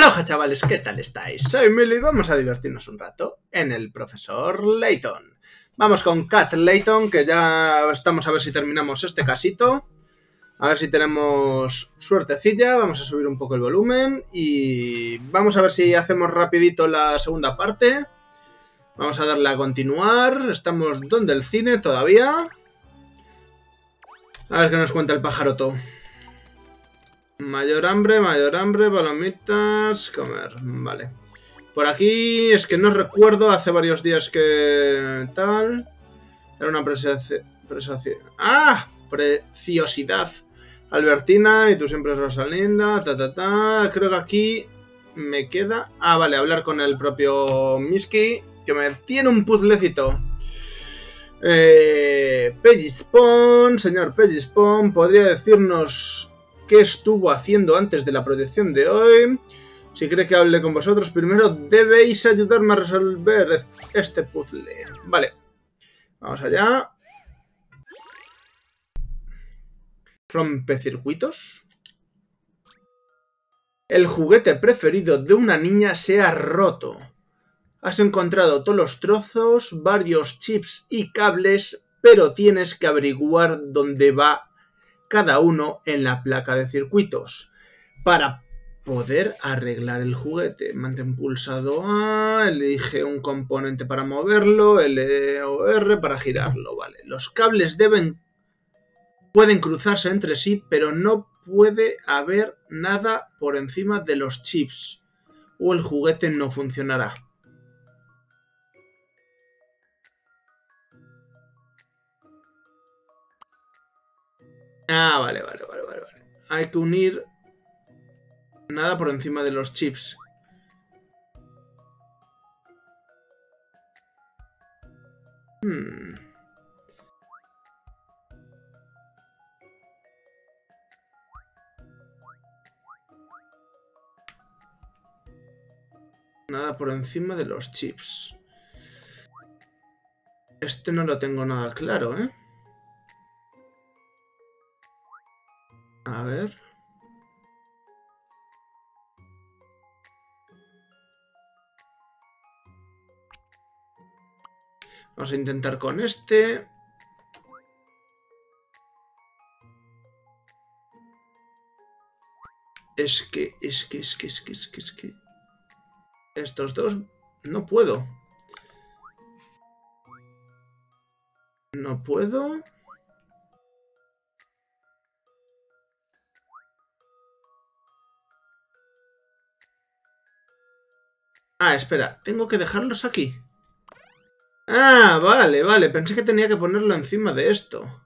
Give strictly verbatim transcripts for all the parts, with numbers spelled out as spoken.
Aloha chavales, ¿qué tal estáis? Soy Mili y vamos a divertirnos un rato en el profesor Layton. Vamos con Cat Layton, que ya estamos a ver si terminamos este casito. A ver si tenemos suertecilla, vamos a subir un poco el volumen y vamos a ver si hacemos rapidito la segunda parte. Vamos a darle a continuar, estamos donde el cine todavía. A ver qué nos cuenta el pajaroto. Mayor hambre, mayor hambre, palomitas, comer, vale. Por aquí es que no recuerdo, hace varios días que tal. Era una preciosidad. ¡Ah! Preciosidad. Albertina, y tú siempre es Rosalinda, ta ta ta. Creo que aquí me queda... Ah, vale, hablar con el propio Miski, que me tiene un puzzlecito. Eh, Pellispon, señor Pellispon, ¿podría decirnos qué estuvo haciendo antes de la proyección de hoy? Si cree que hable con vosotros primero, debéis ayudarme a resolver este puzzle. Vale, vamos allá. Rompecircuitos. El juguete preferido de una niña se ha roto. Has encontrado todos los trozos, varios chips y cables, pero tienes que averiguar dónde va cada uno en la placa de circuitos para poder arreglar el juguete. Mantén pulsado A, elige un componente para moverlo, L o R para girarlo. Vale, los cables deben pueden cruzarse entre sí, pero no puede haber nada por encima de los chips o el juguete no funcionará. Ah, vale, vale, vale, vale, vale. Hay que unir nada por encima de los chips. Hmm. Nada por encima de los chips. Este no lo tengo nada claro, ¿eh? A ver... Vamos a intentar con este. Es que, es que, es que, es que, es que, es que... Estos dos no puedo. No puedo. Ah, espera, tengo que dejarlos aquí. Ah, vale, vale, pensé que tenía que ponerlo encima de esto.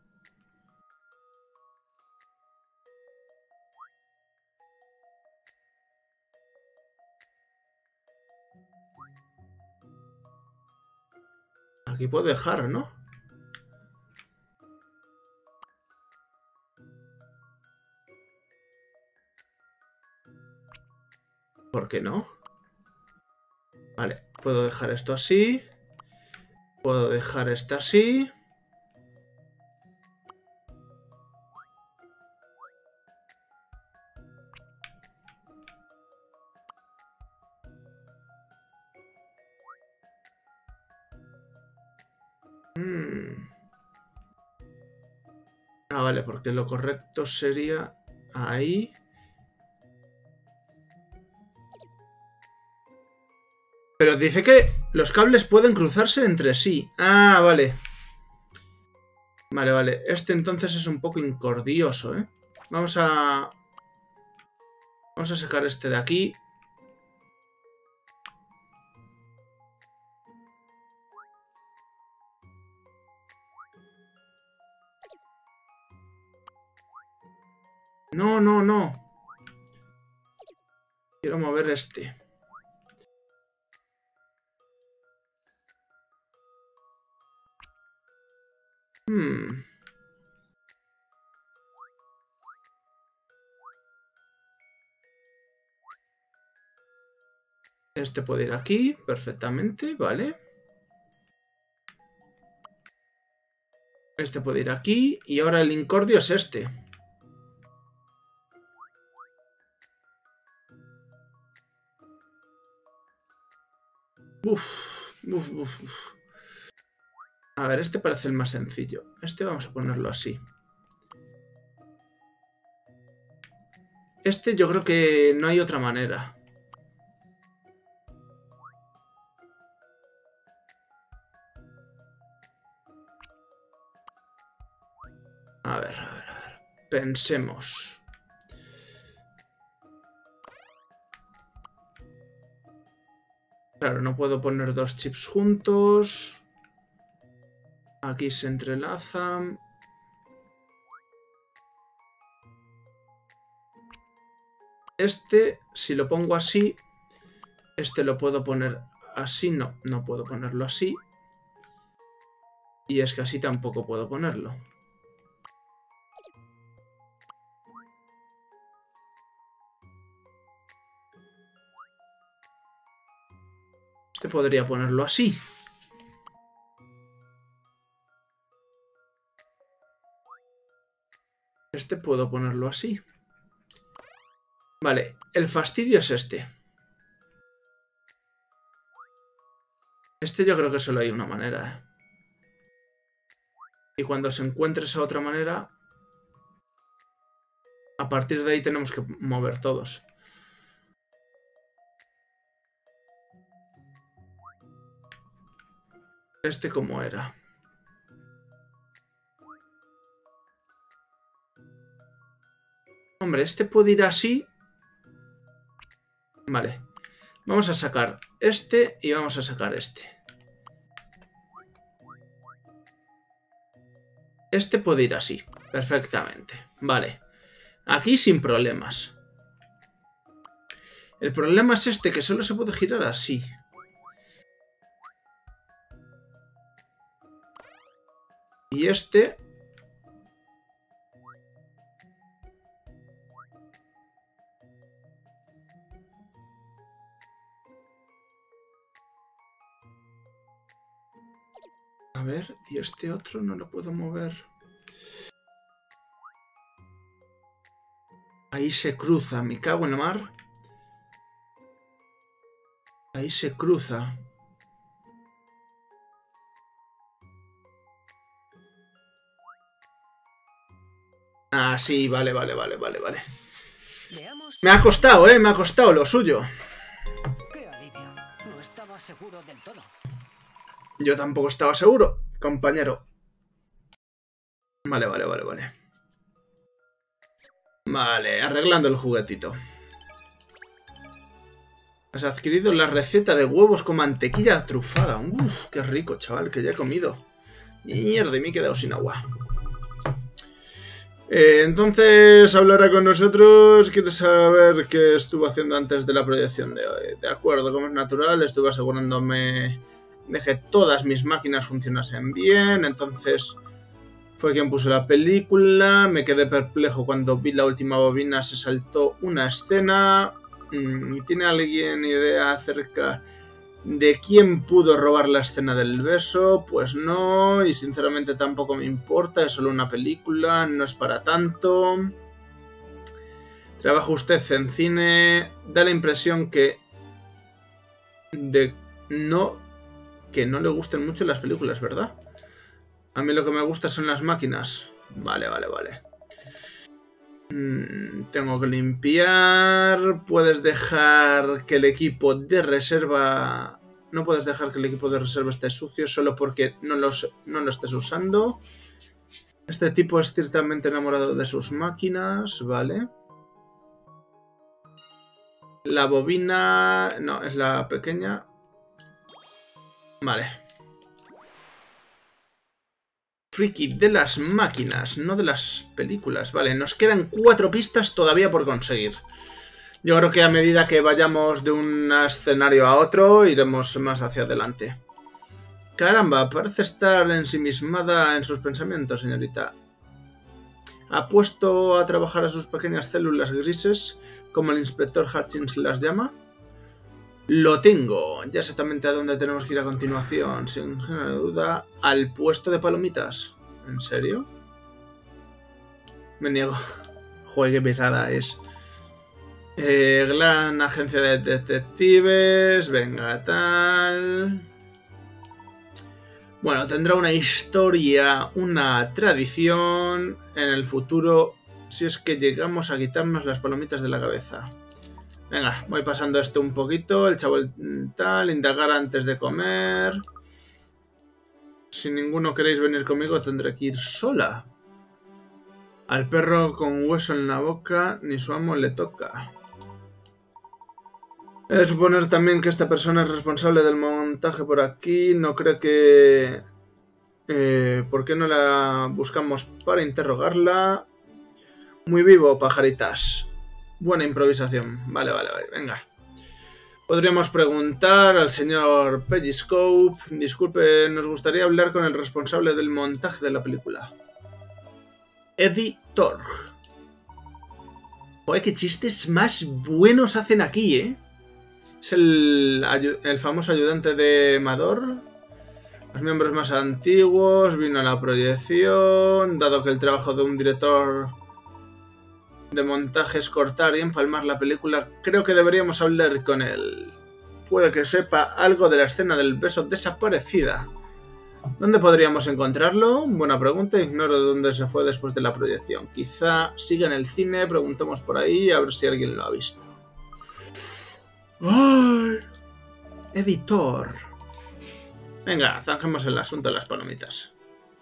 Aquí puedo dejar, ¿no? ¿Por qué no? Vale, puedo dejar esto así. Puedo dejar esto así. Hmm. Ah, vale, porque lo correcto sería ahí. Pero dice que los cables pueden cruzarse entre sí. Ah, vale. Vale, vale. Este entonces es un poco incordioso, ¿eh? Vamos a... Vamos a sacar este de aquí. No, no, no. Quiero mover este. Hmm. Este puede ir aquí perfectamente, ¿vale? Este puede ir aquí. Y ahora el incordio es este. Uf, uf, uf, uf. A ver, este parece el más sencillo. Este vamos a ponerlo así. Este yo creo que no hay otra manera. A ver, a ver, a ver. Pensemos. Claro, no puedo poner dos chips juntos. Aquí se entrelazan. Este, si lo pongo así, este lo puedo poner así. No, no puedo ponerlo así. Y es que así tampoco puedo ponerlo. Este podría ponerlo así. Este puedo ponerlo así. Vale, el fastidio es este. Este yo creo que solo hay una manera, ¿eh? Y cuando se encuentre esa otra manera, a partir de ahí tenemos que mover todos. Este cómo era. Hombre, este puede ir así. Vale. Vamos a sacar este y vamos a sacar este. Este puede ir así. Perfectamente. Vale. Aquí sin problemas. El problema es este, que solo se puede girar así. Y este... A ver, y este otro no lo puedo mover. Ahí se cruza, me cago en la mar. Ahí se cruza. Ah, sí, vale, vale, vale, vale, vale. Veamos. Me ha costado, eh, me ha costado lo suyo. Qué alivio. No estaba seguro del todo. Yo tampoco estaba seguro, compañero. Vale, vale, vale, vale. Vale, arreglando el juguetito. Has adquirido la receta de huevos con mantequilla trufada. Uf, qué rico, chaval, que ya he comido. Mierda, y me he quedado sin agua. Eh, entonces hablará con nosotros. ¿Quieres saber qué estuvo haciendo antes de la proyección de hoy? De acuerdo, como es natural, estuve asegurándome de que todas mis máquinas funcionasen bien. Entonces fue quien puso la película. Me quedé perplejo cuando vi la última bobina. Se saltó una escena. ¿Y tiene alguien idea acerca de quién pudo robar la escena del beso? Pues no, y sinceramente tampoco me importa, es solo una película, no es para tanto. Trabaja usted en cine, da la impresión que de no que no le gusten mucho las películas, ¿verdad? A mí lo que me gusta son las máquinas. Vale, vale, vale. Mm, tengo que limpiar. Puedes dejar que el equipo de reserva... No puedes dejar que el equipo de reserva esté sucio solo porque no, los, no lo estés usando. Este tipo es ciertamente enamorado de sus máquinas, vale. La bobina... No, es la pequeña. Vale. Friki de las máquinas, no de las películas. Vale, nos quedan cuatro pistas todavía por conseguir. Yo creo que a medida que vayamos de un escenario a otro, iremos más hacia adelante. Caramba, parece estar ensimismada en sus pensamientos, señorita. ¿Ha puesto a trabajar a sus pequeñas células grises, como el inspector Hutchins las llama? Lo tengo. Ya exactamente a dónde tenemos que ir a continuación. Sin generar duda, al puesto de palomitas. ¿En serio? Me niego. Joder, qué pesada es. Eh, Gran agencia de detectives. Venga, tal. Bueno, tendrá una historia, una tradición en el futuro si es que llegamos a quitarnos las palomitas de la cabeza. Venga, voy pasando esto un poquito. El chaval tal, indagar antes de comer. Si ninguno queréis venir conmigo, tendré que ir sola. Al perro con hueso en la boca, ni su amo le toca. He de suponer también que esta persona es responsable del montaje por aquí. No creo que... Eh, ¿Por qué no la buscamos para interrogarla? Muy vivo, pajaritas. Buena improvisación. Vale, vale, vale. Venga. Podríamos preguntar al señor Periscope. Disculpe, nos gustaría hablar con el responsable del montaje de la película. Editor. Joder, qué chistes más buenos hacen aquí, ¿eh? Es el, el famoso ayudante de Mador. Los miembros más antiguos. Vino a la proyección. Dado que el trabajo de un director de montaje es cortar y empalmar la película, creo que deberíamos hablar con él. Puede que sepa algo de la escena del beso desaparecida. ¿Dónde podríamos encontrarlo? Buena pregunta, ignoro dónde se fue después de la proyección. Quizá siga en el cine, preguntemos por ahí a ver si alguien lo ha visto. ¡Ay! Editor. Venga, zanjemos el asunto de las palomitas.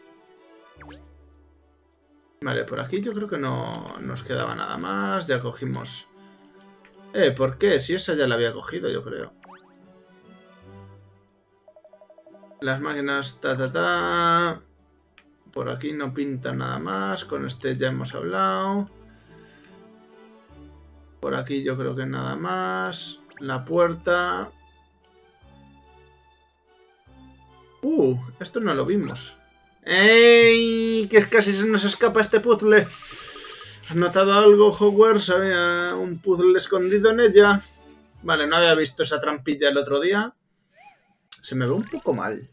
Vale, por aquí yo creo que no nos quedaba nada más. Ya cogimos... Eh, ¿por qué? Si esa ya la había cogido, yo creo. Las máquinas, ta, ta, ta. Por aquí no pinta nada más. Con este ya hemos hablado. Por aquí yo creo que nada más. La puerta. Uh, esto no lo vimos. ¡Ey! Que casi se nos escapa este puzzle. ¿Has notado algo, Hogwarts? Había un puzzle escondido en ella. Vale, no había visto esa trampilla el otro día. Se me ve un poco mal.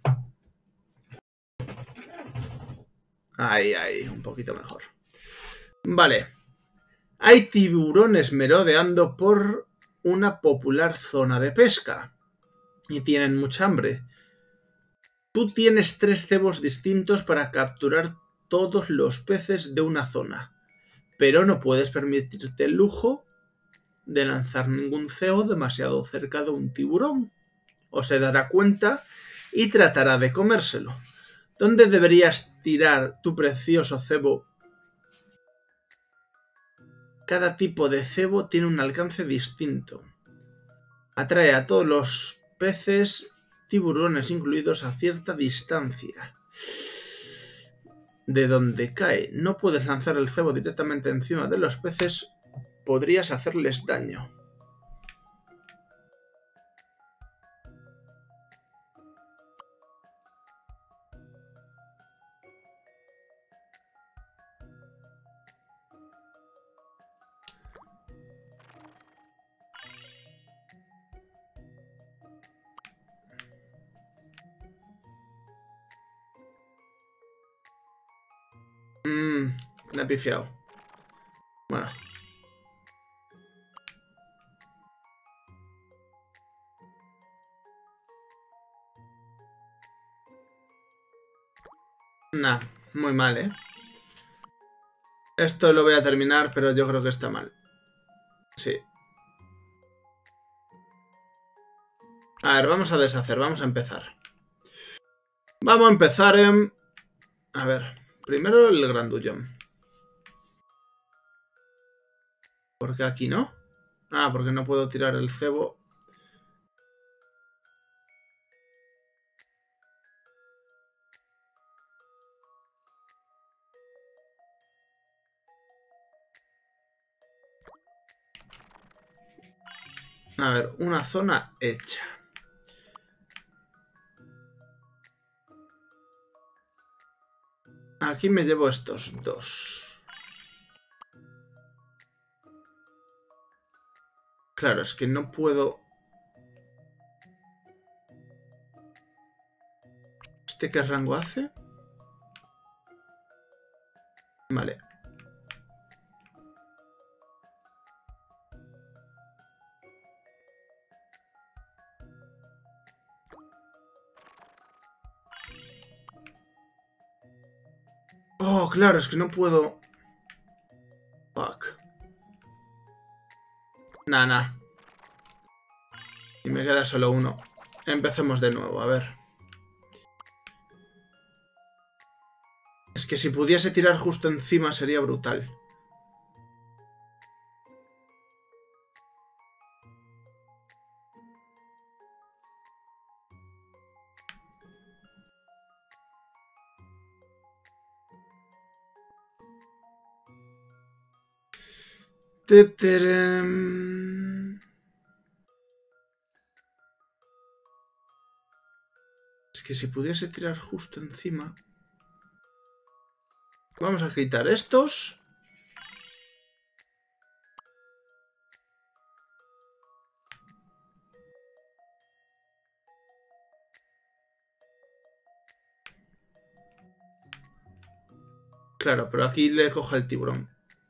Ahí, ahí, un poquito mejor. Vale. Hay tiburones merodeando por una popular zona de pesca. Y tienen mucha hambre. Tú tienes tres cebos distintos para capturar todos los peces de una zona. Pero no puedes permitirte el lujo de lanzar ningún cebo demasiado cerca de un tiburón. O se dará cuenta y tratará de comérselo. ¿Dónde deberías tirar tu precioso cebo? Cada tipo de cebo tiene un alcance distinto. Atrae a todos los peces, tiburones incluidos, a cierta distancia. De donde cae, no puedes lanzar el cebo directamente encima de los peces, podrías hacerles daño. Mmm, me he pifiado. Bueno. Nah, muy mal, ¿eh? Esto lo voy a terminar, pero yo creo que está mal. Sí. A ver, vamos a deshacer, vamos a empezar. Vamos a empezar en... A ver, primero el grandullón. ¿Por qué aquí no? Ah, porque no puedo tirar el cebo. A ver, una zona hecha. Aquí me llevo estos dos. Claro, es que no puedo... ¿Este qué rango hace? Vale. Oh, claro, es que no puedo... Fuck. Nah, nah. Y me queda solo uno. Empecemos de nuevo, a ver. Es que si pudiese tirar justo encima sería brutal. Teterem. Es que si pudiese tirar justo encima... Vamos a quitar estos. Claro, pero aquí le coge el tiburón.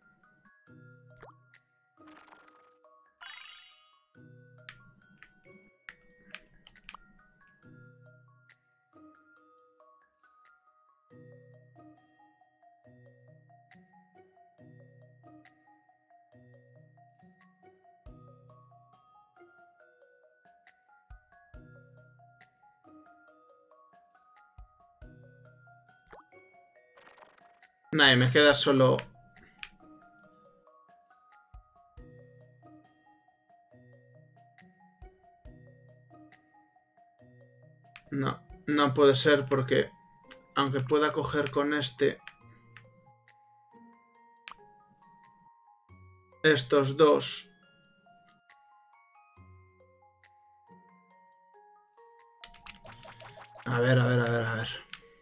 Nah, me queda solo... No, no puede ser porque... Aunque pueda coger con este... Estos dos... A ver, a ver, a ver, a ver.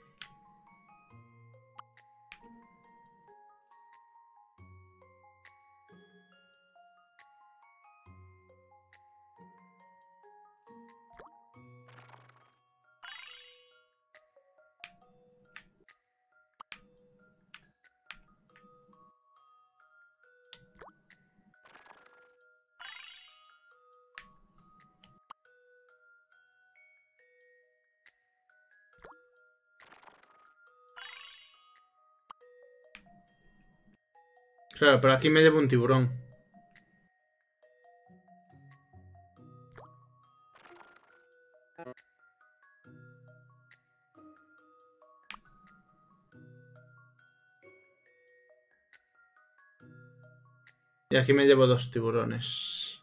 Claro, pero aquí me llevo un tiburón. Y aquí me llevo dos tiburones.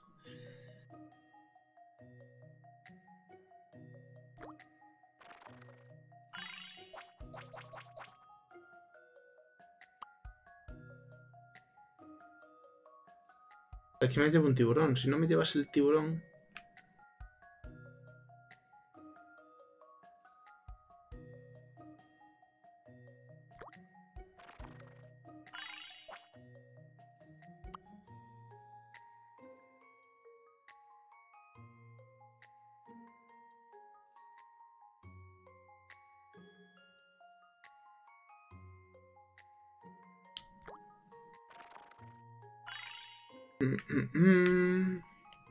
Aquí me llevo un tiburón. Si no me llevas el tiburón... Mm, mm, mm.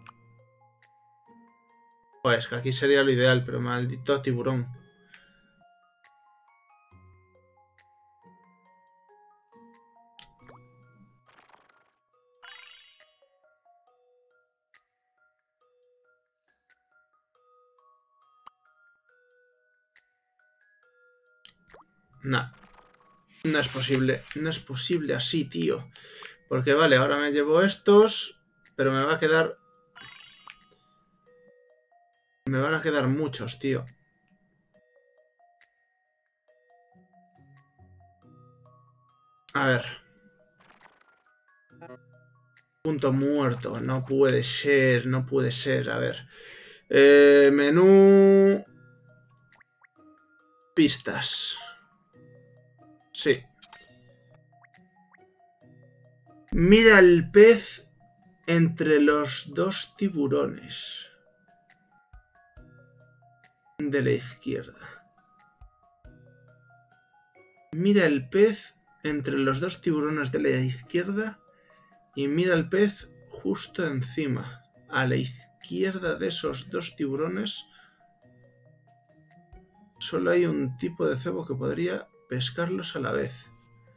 Pues que aquí sería lo ideal, pero maldito tiburón. Nah, no es posible. No es posible así, tío. Porque vale, ahora me llevo estos, pero me va a quedar... Me van a quedar muchos, tío. A ver. Punto muerto. No puede ser, no puede ser. A ver. Eh, menú... Pistas. Sí. Mira el pez entre los dos tiburones. De la izquierda. Mira el pez entre los dos tiburones de la izquierda y mira el pez justo encima. A la izquierda de esos dos tiburones solo hay un tipo de cebo que podría pescarlos a la vez.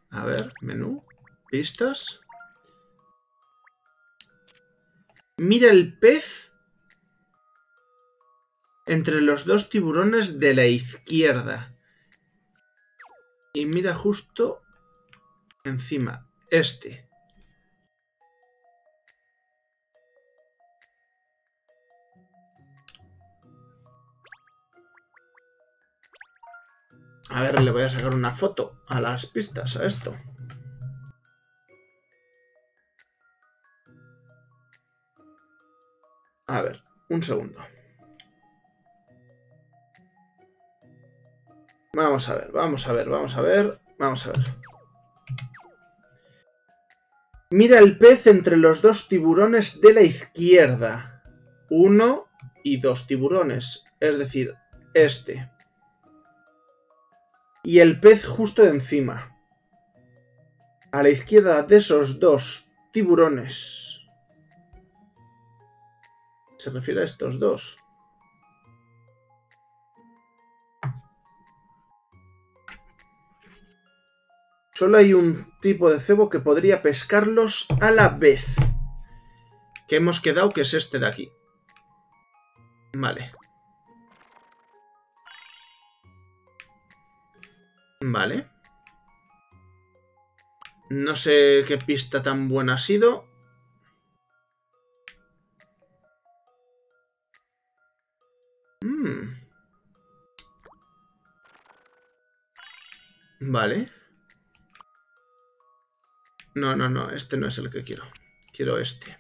A ver, menú, pistas. Mira el pez entre los dos tiburones de la izquierda. Y mira justo encima, este. A ver, le voy a sacar una foto a las pistas, a esto. A ver, un segundo. Vamos a ver, vamos a ver, vamos a ver, vamos a ver. Mira el pez entre los dos tiburones de la izquierda. Uno y dos tiburones, es decir, este. Y el pez justo de encima. A la izquierda de esos dos tiburones. Se refiere a estos dos. Solo hay un tipo de cebo que podría pescarlos a la vez. Que hemos quedado que es este de aquí. Vale. Vale. No sé qué pista tan buena ha sido. Mm. Vale. No, no, no. Este no es el que quiero. Quiero este.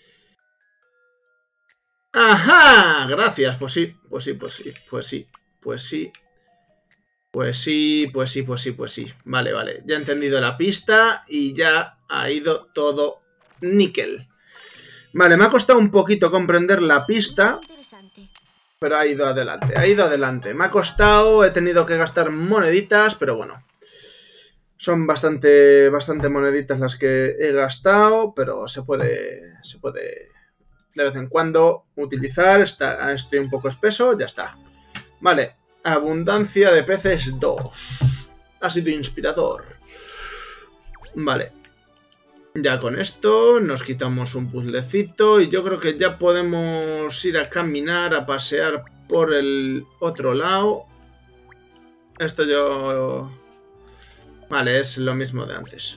¡Ajá! Gracias. Pues sí, pues sí, pues sí, pues sí, pues sí. Pues sí, pues sí, pues sí, pues sí. Vale, vale. Ya he entendido la pista y ya ha ido todo níquel. Vale, me ha costado un poquito comprender la pista, pero ha ido adelante, ha ido adelante. Me ha costado, he tenido que gastar moneditas, pero bueno. Son bastante, bastante moneditas las que he gastado, pero se puede, se puede de vez en cuando utilizar. Está, estoy un poco espeso, ya está. Vale. Abundancia de peces dos. Ha sido inspirador. Vale. Ya con esto nos quitamos un puzzlecito y yo creo que ya podemos ir a caminar, a pasear por el otro lado. Esto yo... Vale, es lo mismo de antes.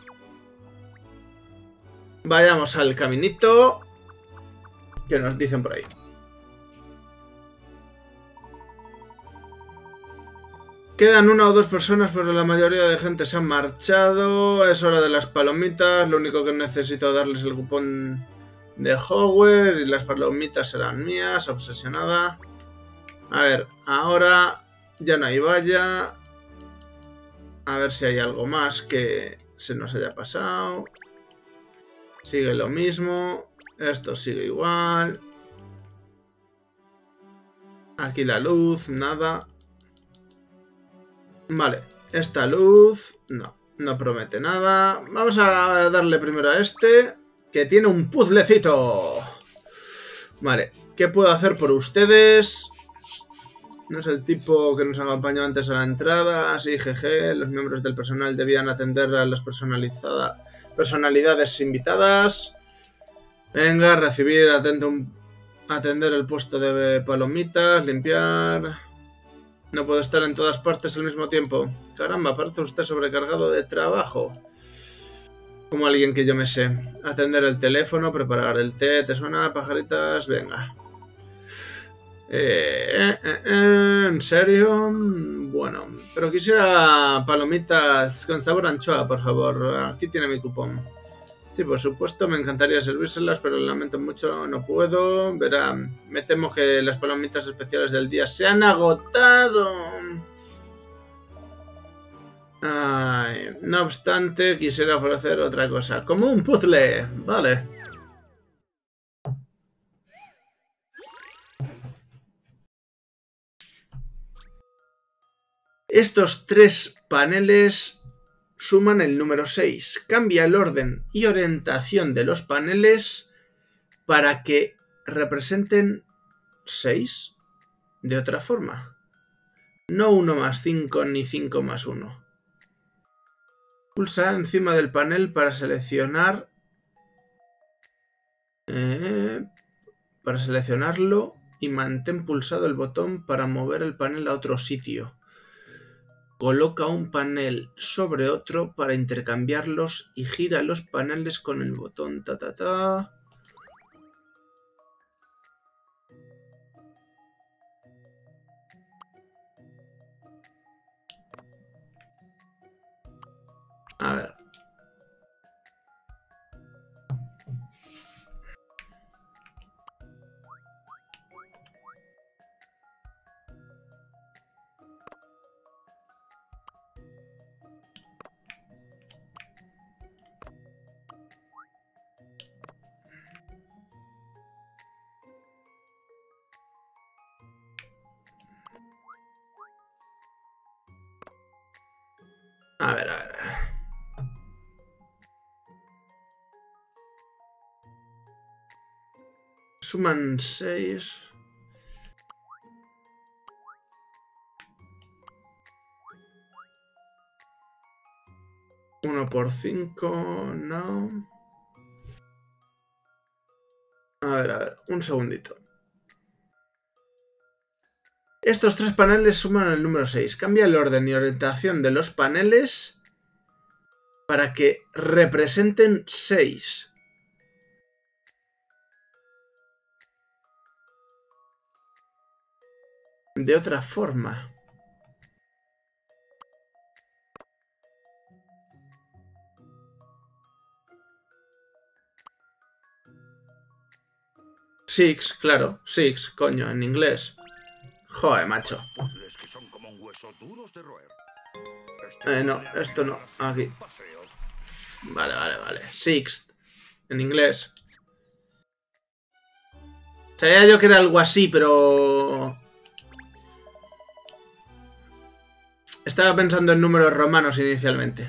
Vayamos al caminito que nos dicen por ahí. Quedan una o dos personas, pero la mayoría de gente se ha marchado. Es hora de las palomitas. Lo único que necesito darles el cupón de Hogwarts y las palomitas serán mías. Obsesionada. A ver, ahora ya no hay valla. A ver si hay algo más que se nos haya pasado. Sigue lo mismo. Esto sigue igual. Aquí la luz, nada. Vale, esta luz no, no promete nada. Vamos a darle primero a este, que tiene un puzzlecito. Vale, ¿qué puedo hacer por ustedes? No es el tipo que nos acompañó antes a la entrada. Sí, jeje, los miembros del personal debían atender a las personalizadas personalidades invitadas. Venga, recibir, atento, atender el puesto de palomitas, limpiar... No puedo estar en todas partes al mismo tiempo. Caramba, parece usted sobrecargado de trabajo. Como alguien que yo me sé. Atender el teléfono, preparar el té. ¿Te suena, pajaritas? Venga. Eh, eh, eh, eh, ¿En serio? Bueno, pero quisiera palomitas con sabor a anchoa, por favor. Aquí tiene mi cupón. Sí, por supuesto, me encantaría servírselas, pero lamento mucho, no puedo. Verá, me temo que las palomitas especiales del día se han agotado. Ay, no obstante, quisiera ofrecer otra cosa, como un puzzle. Vale. Estos tres paneles suman el número seis. Cambia el orden y orientación de los paneles para que representen seis de otra forma. No uno más cinco ni cinco más uno. Pulsa encima del panel para seleccionar... Eh, para seleccionarlo y mantén pulsado el botón para mover el panel a otro sitio. Coloca un panel sobre otro para intercambiarlos y gira los paneles con el botón ta ta ta. A ver. A ver, a ver. Suman seis. uno por cinco, no. A ver, a ver, un segundito. Estos tres paneles suman el número seis. Cambia el orden y orientación de los paneles para que representen seis. De otra forma. Six, claro. Six, coño, en inglés. Joder, macho. Eh, no, esto no. Aquí. Vale, vale, vale. Six. En inglés. Sabía yo que era algo así, pero... Estaba pensando en números romanos inicialmente.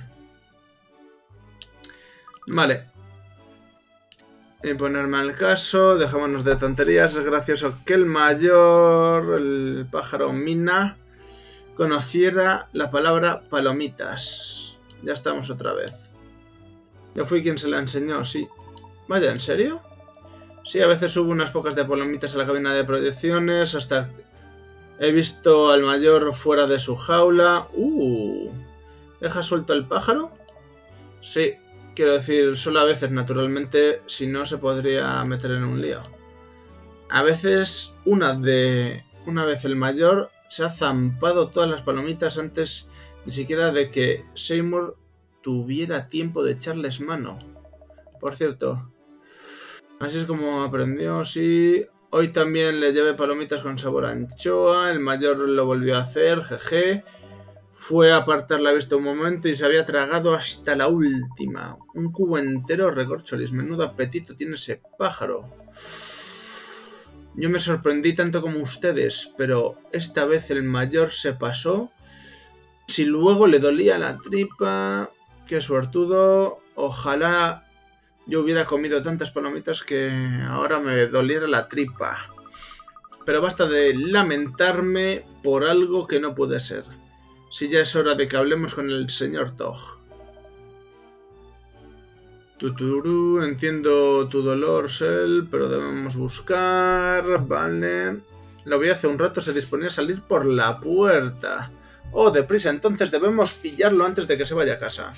Vale. Y ponerme al caso, dejémonos de tonterías. Es gracioso que el mayor, el pájaro Mina, conociera la palabra palomitas. Ya estamos otra vez. Yo fui quien se la enseñó, sí. Vaya, ¿en serio? Sí, a veces subo unas pocas de palomitas a la cabina de proyecciones hasta... He visto al mayor fuera de su jaula. Uh, ¿deja suelto el pájaro? Sí. Quiero decir, solo a veces, naturalmente, si no se podría meter en un lío. A veces, una de... Una vez el mayor se ha zampado todas las palomitas antes ni siquiera de que Seymour tuviera tiempo de echarles mano. Por cierto, así es como aprendió, sí. Hoy también le llevé palomitas con sabor a anchoa, el mayor lo volvió a hacer, jeje. Fue a apartar la vista un momento y se había tragado hasta la última. Un cubo entero, recorcholis. Menudo apetito tiene ese pájaro. Yo me sorprendí tanto como ustedes, pero esta vez el mayor se pasó. Si luego le dolía la tripa... Qué suertudo. Ojalá yo hubiera comido tantas palomitas que ahora me doliera la tripa. Pero basta de lamentarme por algo que no puede ser. Si ya es hora de que hablemos con el señor Tog. Tuturu, entiendo tu dolor, Sel, pero debemos buscar... Vale... Lo vi hace un rato, se disponía a salir por la puerta. Oh, deprisa, entonces debemos pillarlo antes de que se vaya a casa.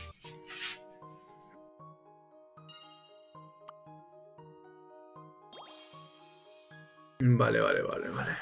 Vale, vale, vale, vale.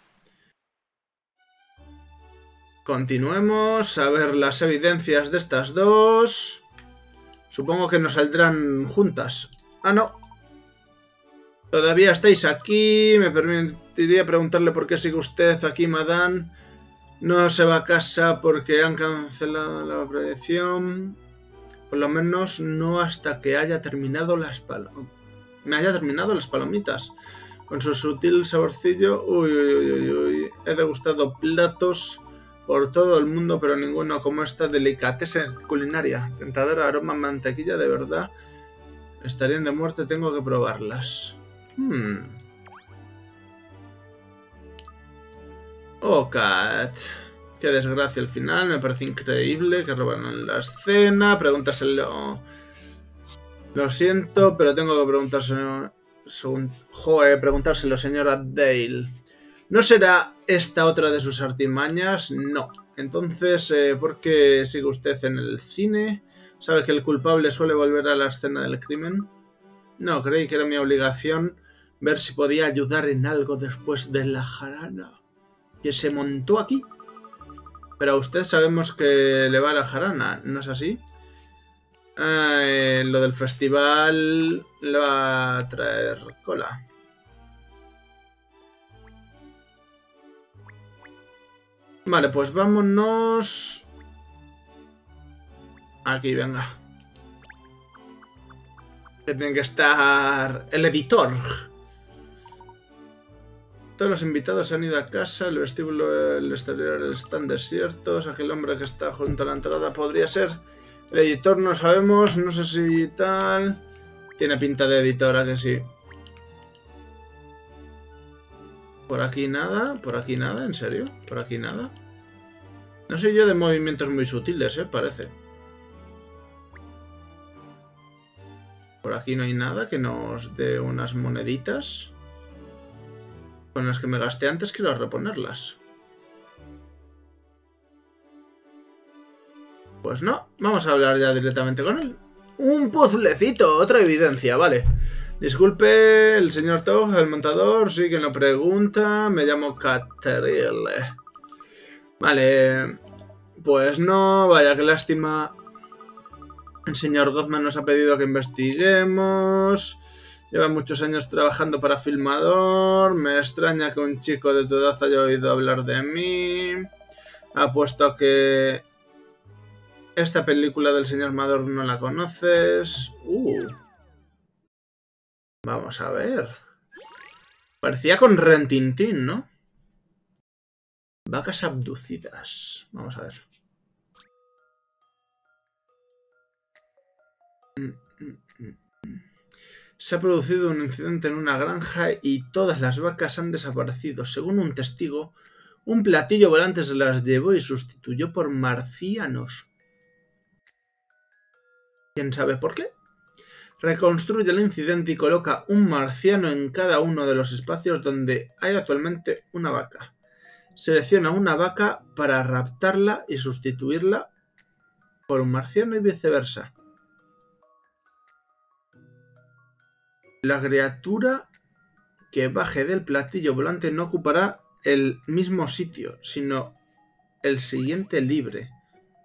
Continuemos a ver las evidencias de estas dos. Supongo que nos saldrán juntas. Ah, no. Todavía estáis aquí. Me permitiría preguntarle por qué sigue usted aquí, madame. No se va a casa porque han cancelado la proyección. Por lo menos no hasta que haya terminado las palomitas. Me haya terminado las palomitas. Con su sutil saborcillo. Uy, uy, uy, uy, uy. He degustado platos por todo el mundo, pero ninguno como esta delicatessen culinaria. Tentadora aroma mantequilla, de verdad. Estarían de muerte, tengo que probarlas. Hmm. Oh, Cat. Qué desgracia al final, me parece increíble que robaron la escena. Pregúntaselo. Lo siento, pero tengo que preguntárselo. Según... Joder, preguntárselo, señora Dale. ¿No será esta otra de sus artimañas? No. Entonces, eh, ¿por qué sigue usted en el cine? ¿Sabe que el culpable suele volver a la escena del crimen? No, creí que era mi obligación ver si podía ayudar en algo después de la jarana que se montó aquí. Pero a usted sabemos que le va la jarana, ¿no es así? Eh, lo del festival le va a traer cola. Vale, pues vámonos... Aquí, venga. Que tiene que estar el editor. Todos los invitados han ido a casa, el vestíbulo, el exterior están desiertos. Aquel hombre que está junto a la entrada podría ser el editor, no sabemos, no sé si tal... Tiene pinta de editora que sí. Por aquí nada, por aquí nada, ¿en serio? Por aquí nada. No soy yo de movimientos muy sutiles, eh, parece. Por aquí no hay nada que nos dé unas moneditas. Con las que me gasté antes, quiero reponerlas. Pues no, vamos a hablar ya directamente con él. Un puzzlecito, otra evidencia, vale. Disculpe, el señor Tog, el montador, sí que lo pregunta. Me llamo Catherine. Vale, pues no, vaya que lástima. El señor Gothman nos ha pedido que investiguemos. Lleva muchos años trabajando para Filmador. Me extraña que un chico de tu edad haya oído hablar de mí. Apuesto a que esta película del señor Mador no la conoces. Uh. Vamos a ver. Parecía con Ren Tin Tin, ¿no? Vacas abducidas. Vamos a ver. Se ha producido un incidente en una granja y todas las vacas han desaparecido. Según un testigo, un platillo volante se las llevó y sustituyó por marcianos. ¿Quién sabe por qué? Reconstruye el incidente y coloca un marciano en cada uno de los espacios donde hay actualmente una vaca. Selecciona una vaca para raptarla y sustituirla por un marciano y viceversa. La criatura que baje del platillo volante no ocupará el mismo sitio, sino el siguiente libre.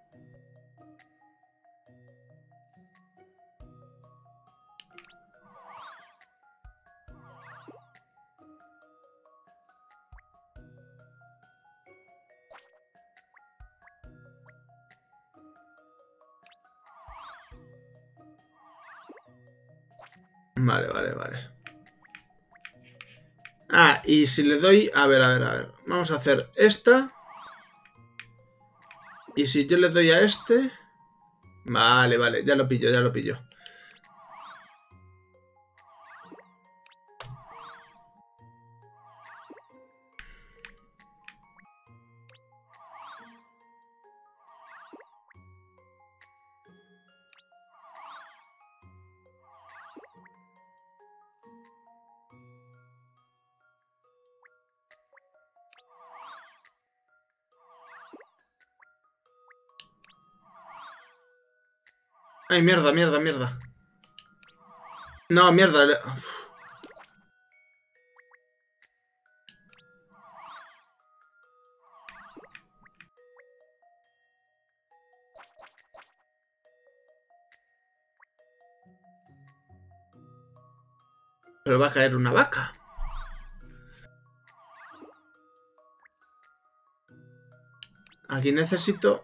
Vale, vale, vale. Ah, y si le doy... A ver, a ver, a ver. Vamos a hacer esta. Y si yo le doy a este... Vale, vale, ya lo pillo, ya lo pillo. Ay, mierda, mierda, mierda. No, mierda. Uf. Pero va a caer una vaca. Aquí necesito...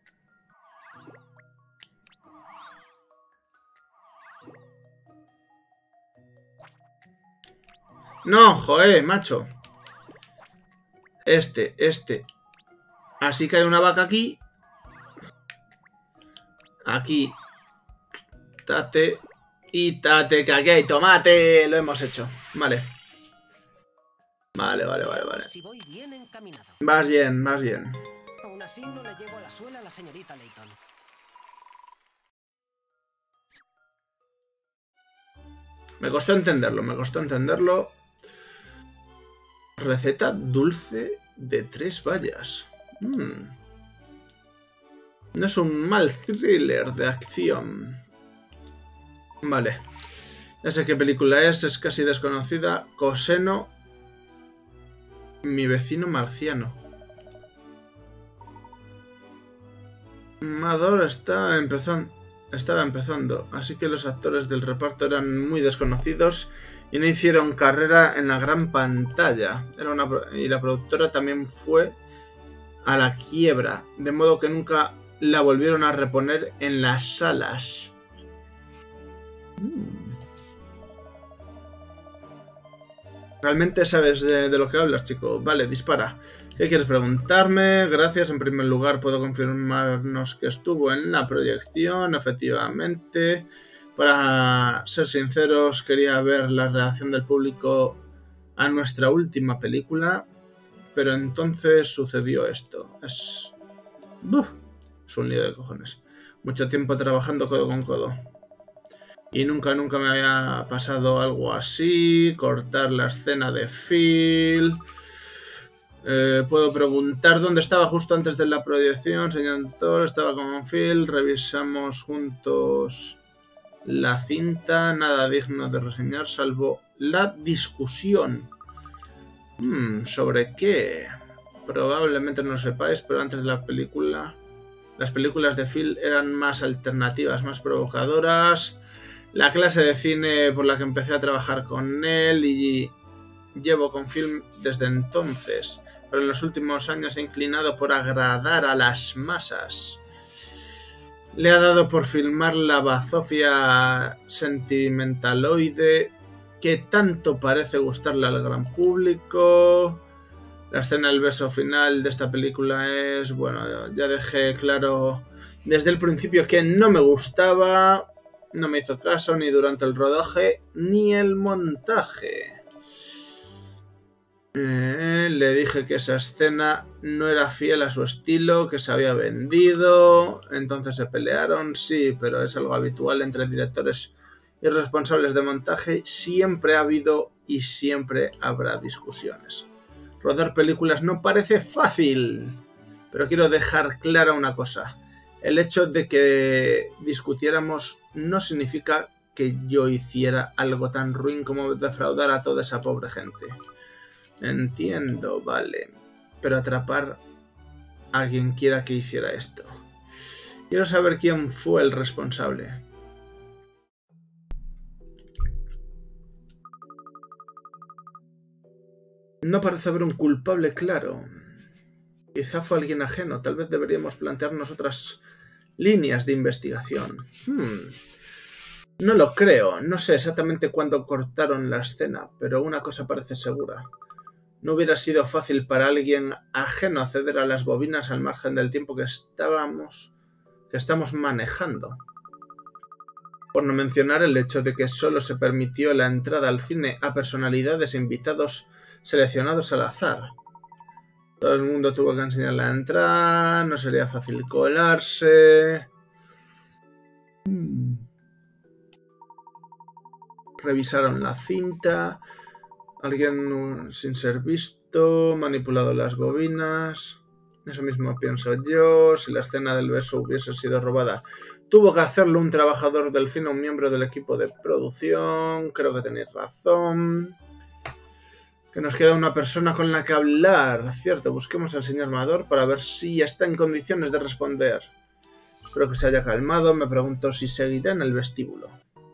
No, joder, macho. Este, este. Así que hay una vaca aquí. Aquí. Tate. Y tate, que aquí hay tomate. Lo hemos hecho. Vale. Vale, vale, vale, vale. Si voy bien encaminado. Vas bien, vas bien. Aún así, no le llevo a la suela a la señorita Layton. Me costó entenderlo, me costó entenderlo. Receta dulce de tres bayas. Mm. No es un mal thriller de acción. Vale. Ya sé qué película es, es casi desconocida. Coseno, mi vecino marciano. Mador está empezando, estaba empezando, así que los actores del reparto eran muy desconocidos y no hicieron carrera en la gran pantalla. Era una, y la productora también fue a la quiebra, de modo que nunca la volvieron a reponer en las salas. Mm. Realmente sabes de, de lo que hablas, chico. Vale, dispara. ¿Qué quieres preguntarme? Gracias. En primer lugar, puedo confirmarnos que estuvo en la proyección, efectivamente. Para ser sinceros, quería ver la reacción del público a nuestra última película, pero entonces sucedió esto. Es... ¡Buf! Es un lío de cojones. Mucho tiempo trabajando codo con codo. Y nunca, nunca me había pasado algo así. Cortar la escena de Phil. Eh, puedo preguntar dónde estaba justo antes de la proyección. Señor Thor, estaba con Phil. Revisamos juntos la cinta. Nada digno de reseñar, salvo la discusión. Hmm, ¿sobre qué? Probablemente no lo sepáis, pero antes de la película... Las películas de Phil eran más alternativas, más provocadoras. La clase de cine por la que empecé a trabajar con él y llevo con Phil desde entonces, pero en los últimos años he inclinado por agradar a las masas. Le ha dado por filmar la bazofia sentimentaloide que tanto parece gustarle al gran público. La escena del beso final de esta película es... Bueno, ya dejé claro desde el principio que no me gustaba. No me hizo caso ni durante el rodaje ni el montaje. Eh, le dije que esa escena no era fiel a su estilo, que se había vendido. Entonces se pelearon, sí, pero es algo habitual entre directores y responsables de montaje. Siempre ha habido y siempre habrá discusiones. Rodar películas no parece fácil, pero quiero dejar clara una cosa. El hecho de que discutiéramos no significa que yo hiciera algo tan ruin como defraudar a toda esa pobre gente. Entiendo, vale, pero atrapar a quien quiera que hiciera esto. Quiero saber quién fue el responsable. No parece haber un culpable claro. Quizá fue alguien ajeno. Tal vez deberíamos plantearnos otras líneas de investigación. Hmm. No lo creo. No sé exactamente cuándo cortaron la escena, pero una cosa parece segura. No hubiera sido fácil para alguien ajeno acceder a las bobinas al margen del tiempo que estábamos, que estamos manejando. Por no mencionar el hecho de que solo se permitió la entrada al cine a personalidades e invitados seleccionados al azar. Todo el mundo tuvo que enseñar la entrada, no sería fácil colarse. Hmm. Revisaron la cinta. Alguien sin ser visto, manipulado las bobinas. Eso mismo pienso yo. Si la escena del beso hubiese sido robada, tuvo que hacerlo un trabajador del cine, un miembro del equipo de producción. Creo que tenéis razón. Que nos queda una persona con la que hablar. Cierto, busquemos al señor Mador para ver si está en condiciones de responder. Espero que se haya calmado. Me pregunto si seguirá en el vestíbulo.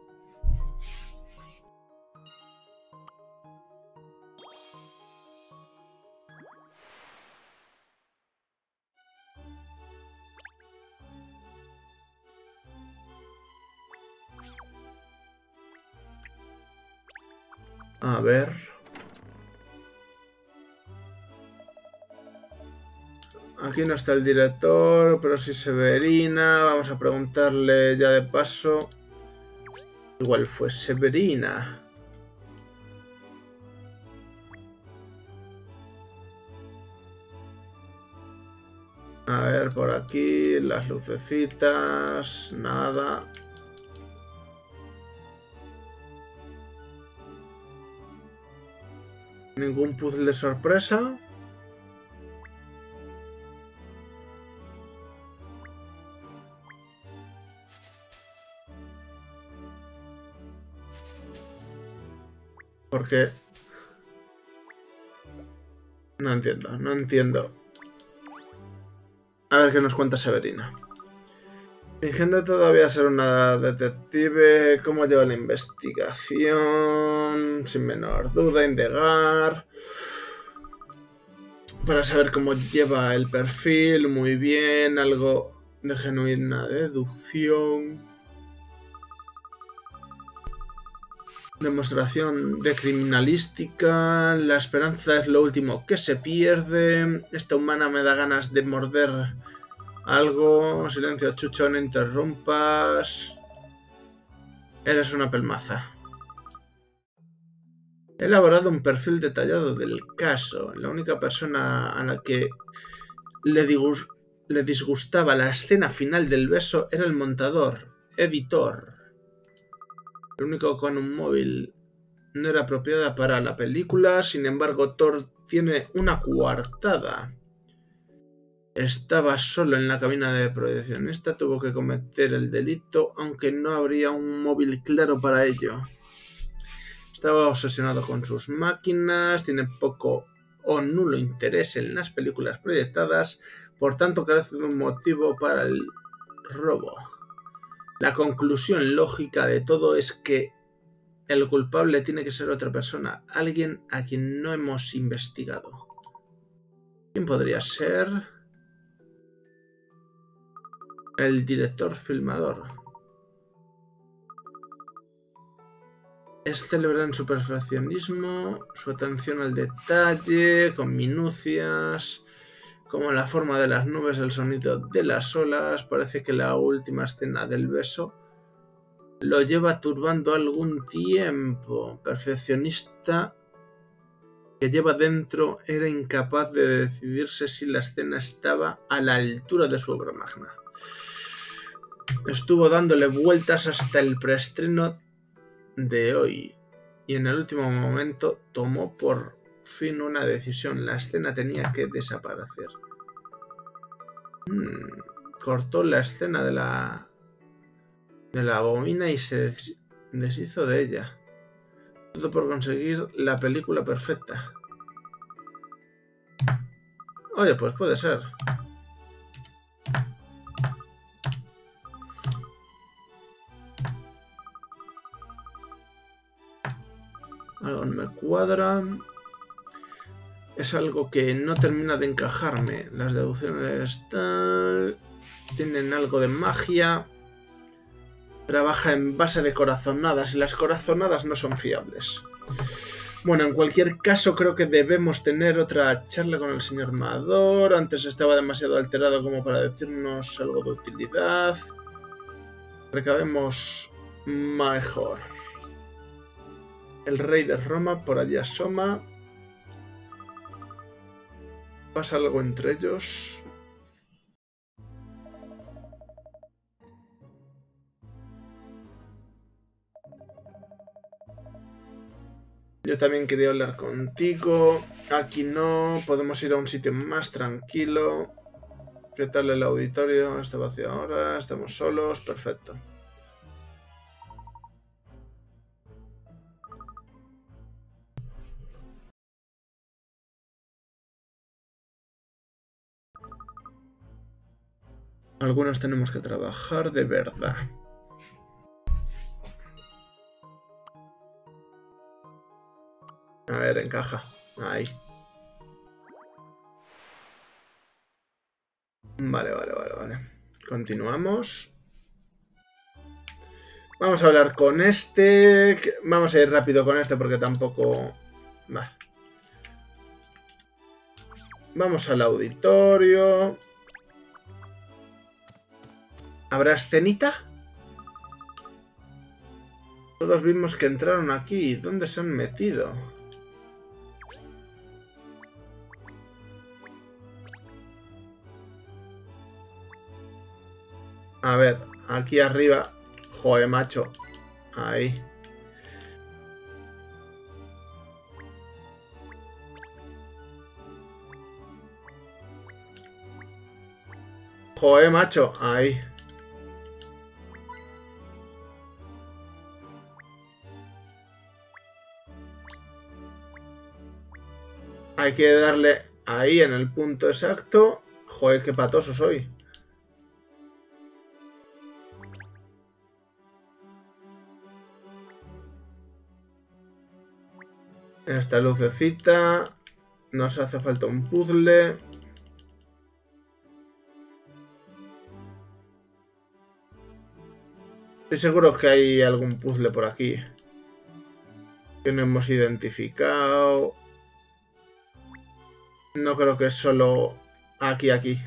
A ver... Aquí no está el director, pero sí Severina. Vamos a preguntarle ya de paso. Igual fue Severina. A ver, por aquí, las lucecitas, nada. Ningún puzzle sorpresa. Porque... No entiendo, no entiendo. A ver qué nos cuenta Severina. Fingiendo todavía ser una detective, ¿cómo lleva la investigación? Sin menor duda, indagar. Para saber cómo lleva el perfil, muy bien, algo de genuina deducción. Demostración de criminalística, la esperanza es lo último que se pierde. Esta humana me da ganas de morder algo. Silencio, Chucho, no interrumpas. Eres una pelmaza. He elaborado un perfil detallado del caso. La única persona a la que le, le disgustaba la escena final del beso era el montador, editor. El único con un móvil no era apropiada para la película, sin embargo Thor tiene una coartada. Estaba solo en la cabina de proyeccionista, tuvo que cometer el delito, aunque no habría un móvil claro para ello. Estaba obsesionado con sus máquinas, tiene poco o nulo interés en las películas proyectadas, por tanto carece de un motivo para el robo. La conclusión lógica de todo es que el culpable tiene que ser otra persona, alguien a quien no hemos investigado. ¿Quién podría ser? El director filmador. Es célebre en su perfeccionismo, su atención al detalle, con minucias, como la forma de las nubes, el sonido de las olas. Parece que la última escena del beso lo lleva turbando algún tiempo. Perfeccionista que lleva dentro era incapaz de decidirse si la escena estaba a la altura de su obra magna. Estuvo dándole vueltas hasta el preestreno de hoy y en el último momento tomó por fin una decisión. La escena tenía que desaparecer. Hmm, cortó la escena de la de la bobina y se deshizo de ella. Todo por conseguir la película perfecta. Oye, pues puede ser. Algo no me cuadra. Es algo que no termina de encajarme. Las deducciones tal... tienen algo de magia. Trabaja en base de corazonadas y las corazonadas no son fiables. Bueno, en cualquier caso creo que debemos tener otra charla con el señor Mador. Antes estaba demasiado alterado como para decirnos algo de utilidad. Recabemos mejor. El rey de Roma por allí asoma. ¿Pasa algo entre ellos? Yo también quería hablar contigo. Aquí no. Podemos ir a un sitio más tranquilo. ¿Qué tal el auditorio? Está vacío ahora. Estamos solos. Perfecto. Algunos tenemos que trabajar de verdad. A ver, encaja. Ahí. Vale, vale, vale, vale. Continuamos. Vamos a hablar con este. Vamos a ir rápido con este porque tampoco... Bah. Vamos al auditorio. ¿Habrá escenita? Todos vimos que entraron aquí. ¿Dónde se han metido? A ver, aquí arriba. Joder, macho. Ahí. Joder, macho. Ahí. Hay que darle ahí en el punto exacto. Joder, qué patoso soy. Esta lucecita. Nos hace falta un puzzle. Estoy seguro que hay algún puzzle por aquí que no hemos identificado. No creo que es solo aquí, aquí.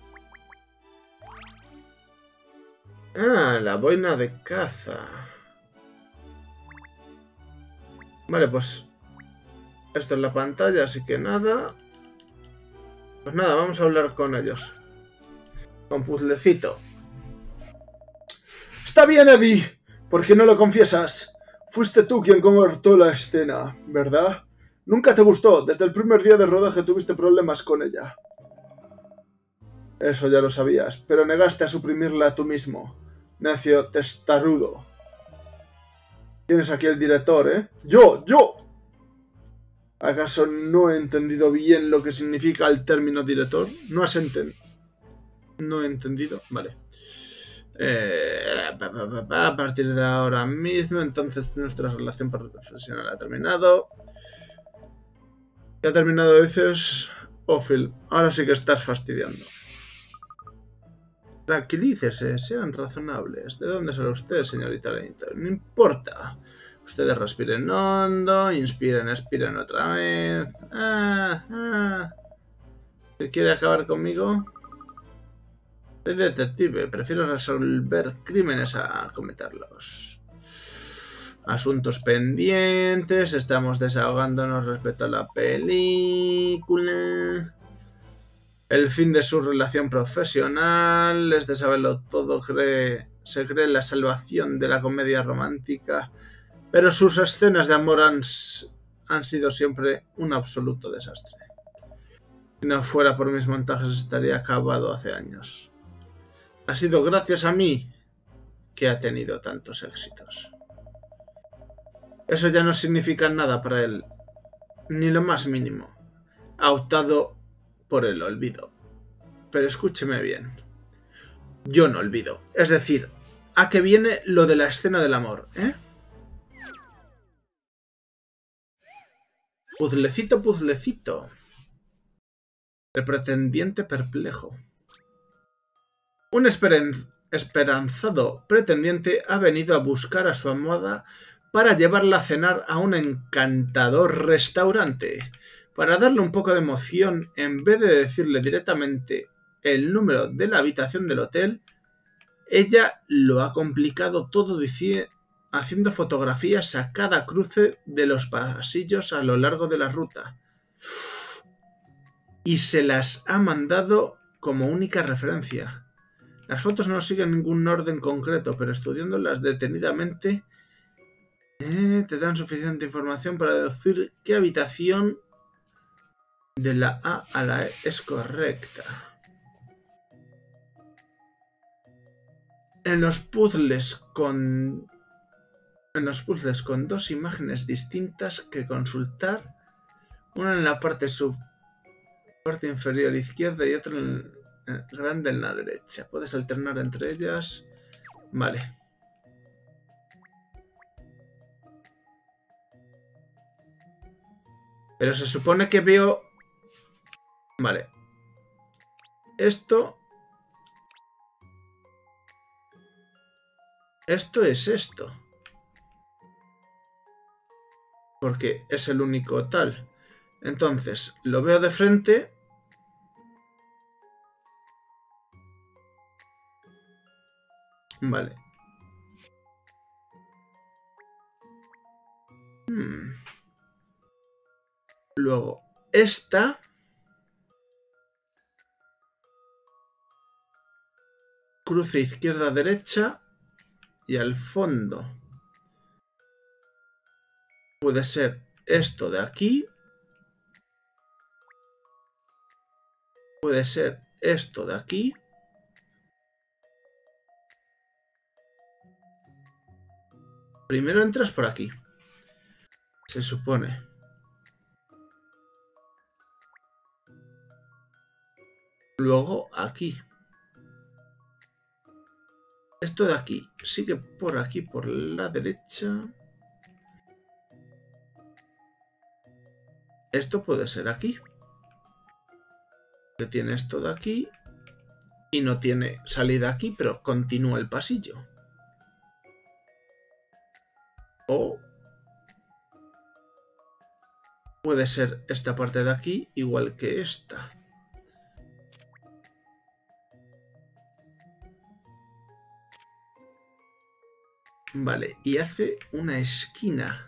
Ah, la boina de caza. Vale, pues esto es la pantalla, así que nada. Pues nada, vamos a hablar con ellos. Con puzzlecito. Está bien, Eddie. ¿Por qué no lo confiesas? Fuiste tú quien cortó la escena, ¿verdad? Nunca te gustó. Desde el primer día de rodaje tuviste problemas con ella. Eso ya lo sabías, pero negaste a suprimirla tú mismo. Necio testarudo. Tienes aquí el director, ¿eh? ¡Yo! ¡Yo! ¿Acaso no he entendido bien lo que significa el término director? ¿No has entendido? No he entendido. Vale. Eh, a partir de ahora mismo, entonces nuestra relación profesional ha terminado. Ya ha terminado, dices. Oh, Phil, ahora sí que estás fastidiando. Tranquilícese, sean razonables. ¿De dónde sale usted, señorita Leinter? No importa. Ustedes respiren hondo, inspiren, expiren otra vez. Ah, ah. ¿Quiere acabar conmigo? Soy detective, prefiero resolver crímenes a cometerlos. Asuntos pendientes, estamos desahogándonos respecto a la película. El fin de su relación profesional, es de saberlo todo, cree, se cree la salvación de la comedia romántica, pero sus escenas de amor han, han sido siempre un absoluto desastre. Si no fuera por mis montajes estaría acabado hace años. Ha sido gracias a mí que ha tenido tantos éxitos. Eso ya no significa nada para él, ni lo más mínimo. Ha optado por el olvido. Pero escúcheme bien. Yo no olvido. Es decir, ¿a qué viene lo de la escena del amor, eh? Puzzlecito, puzzlecito. El pretendiente perplejo. Un esperanzado pretendiente ha venido a buscar a su amada para llevarla a cenar a un encantador restaurante. Para darle un poco de emoción, en vez de decirle directamente el número de la habitación del hotel, ella lo ha complicado todo haciendo fotografías a cada cruce de los pasillos a lo largo de la ruta. Y se las ha mandado como única referencia. Las fotos no siguen ningún orden concreto, pero estudiándolas detenidamente eh, te dan suficiente información para deducir qué habitación de la A a la E es correcta. En los puzzles con en los puzzles con dos imágenes distintas que consultar, una en la parte sub parte inferior izquierda y otra en el grande en la derecha. Puedes alternar entre ellas. Vale. Pero se supone que veo... Vale. Esto... Esto es esto. Porque es el único tal. Entonces, lo veo de frente. Vale. Hmm. Luego, esta... Cruce izquierda-derecha. Y al fondo puede ser esto de aquí. Puede ser esto de aquí. Primero entras por aquí. Se supone. Luego aquí. Esto de aquí sigue por aquí, por la derecha. Esto puede ser aquí. Que tiene esto de aquí. Y no tiene salida aquí, pero continúa el pasillo. O puede ser esta parte de aquí, igual que esta. Vale, y hace una esquina.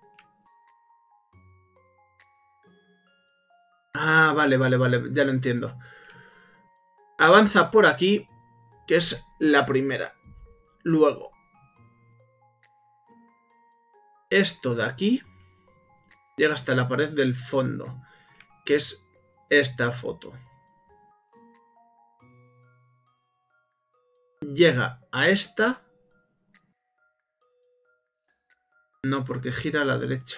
Ah, vale, vale, vale, ya lo entiendo. Avanza por aquí, que es la primera. Luego, esto de aquí llega hasta la pared del fondo, que es esta foto. Llega a esta. No, porque gira a la derecha.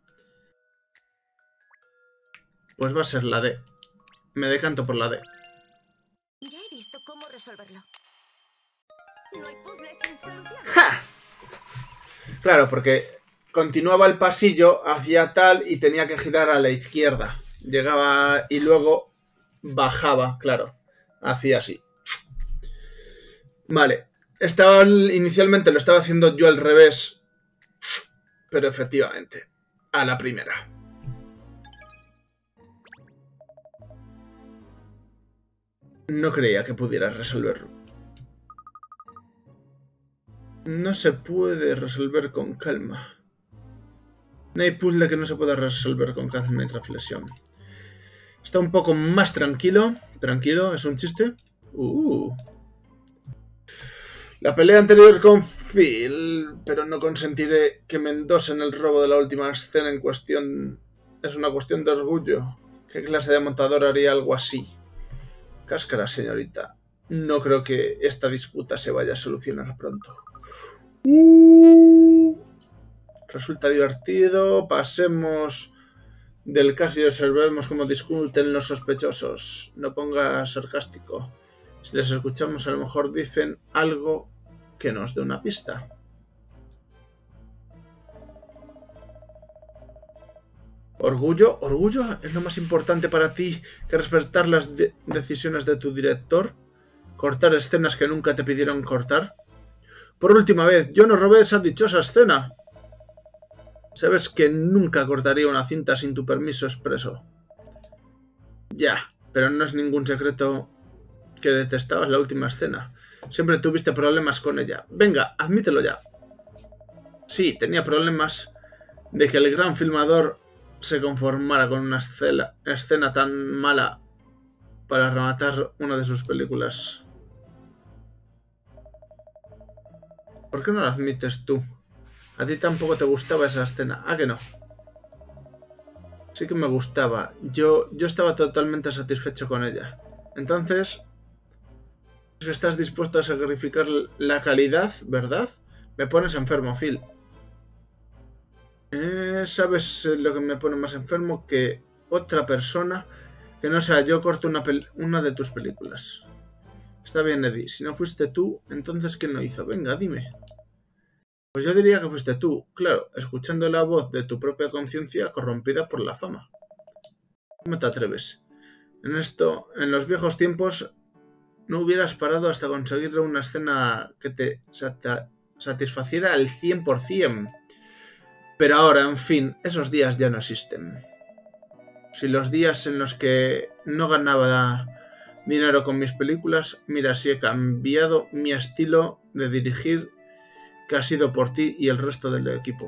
Pues va a ser la D. Me decanto por la D. Ya he visto cómo resolverlo. No hay puzzles sin solución. ¡Ja! Claro, porque continuaba el pasillo hacia tal y tenía que girar a la izquierda. Llegaba y luego bajaba, claro. Hacía así. Vale. Estaba, inicialmente lo estaba haciendo yo al revés. Pero efectivamente, a la primera. No creía que pudieras resolverlo. No se puede resolver con calma. No hay puzzle que no se pueda resolver con calma y reflexión. Está un poco más tranquilo. Tranquilo, ¿es un chiste? Uh. La pelea anterior es con Phil, pero no consentiré que me endosen el robo de la última escena en cuestión. Es una cuestión de orgullo. ¿Qué clase de montador haría algo así? Cáscara, señorita. No creo que esta disputa se vaya a solucionar pronto. Uh, resulta divertido. Pasemos del caso y observemos cómo discuten los sospechosos. No ponga sarcástico. Si les escuchamos, a lo mejor dicen algo que nos dé una pista. ¿Orgullo? ¿Orgullo es lo más importante para ti que respetar las de- decisiones de tu director? ¿Cortar escenas que nunca te pidieron cortar? Por última vez, yo no robé esa dichosa escena. Sabes que nunca cortaría una cinta sin tu permiso expreso. Ya, pero no es ningún secreto que detestabas la última escena. Siempre tuviste problemas con ella. Venga, admítelo ya. Sí, tenía problemas de que el gran filmador se conformara con una escena, escena tan mala para rematar una de sus películas. ¿Por qué no lo admites tú? A ti tampoco te gustaba esa escena. ¿Ah, que no? Sí que me gustaba. Yo, yo estaba totalmente satisfecho con ella. Entonces, si estás dispuesto a sacrificar la calidad, ¿verdad? Me pones enfermo, Phil. Eh, ¿Sabes lo que me pone más enfermo? Que otra persona que no sea yo corte una, una de tus películas. Está bien, Eddie. Si no fuiste tú, entonces ¿quién lo hizo? Venga, dime. Pues yo diría que fuiste tú, claro, escuchando la voz de tu propia conciencia corrompida por la fama. ¿Cómo te atreves? En esto, en los viejos tiempos, no hubieras parado hasta conseguir una escena que te sat- satisfaciera al cien por cien. Pero ahora, en fin, esos días ya no existen. Si los días en los que no ganaba dinero con mis películas, mira, si he cambiado mi estilo de dirigir, que ha sido por ti y el resto del equipo.